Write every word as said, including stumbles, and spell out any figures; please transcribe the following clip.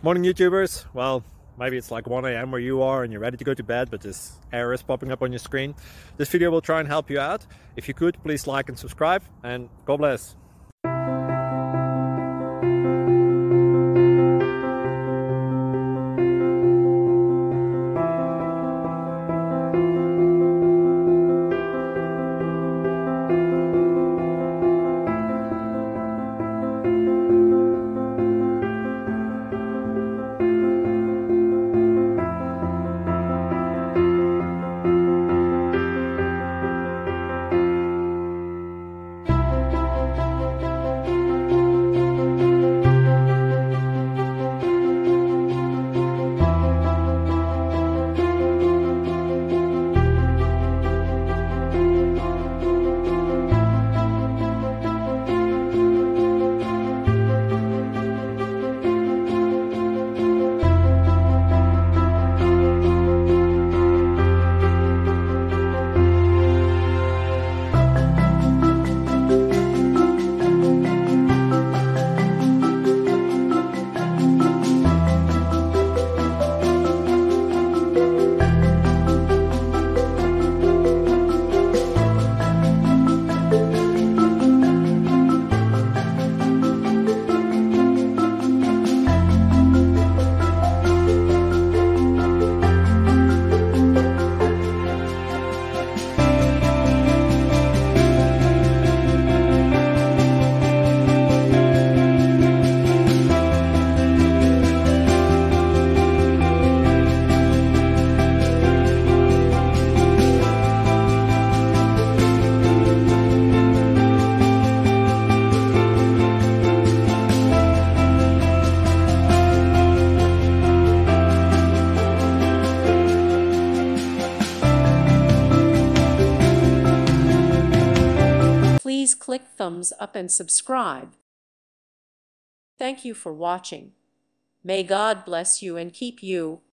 Morning YouTubers. Well, maybe it's like one A M where you are and you're ready to go to bed, but this error is popping up on your screen. This video will try and help you out. If you could, please like and subscribe, and God bless. Please click thumbs up and subscribe. Thank you for watching. May God bless you and keep you.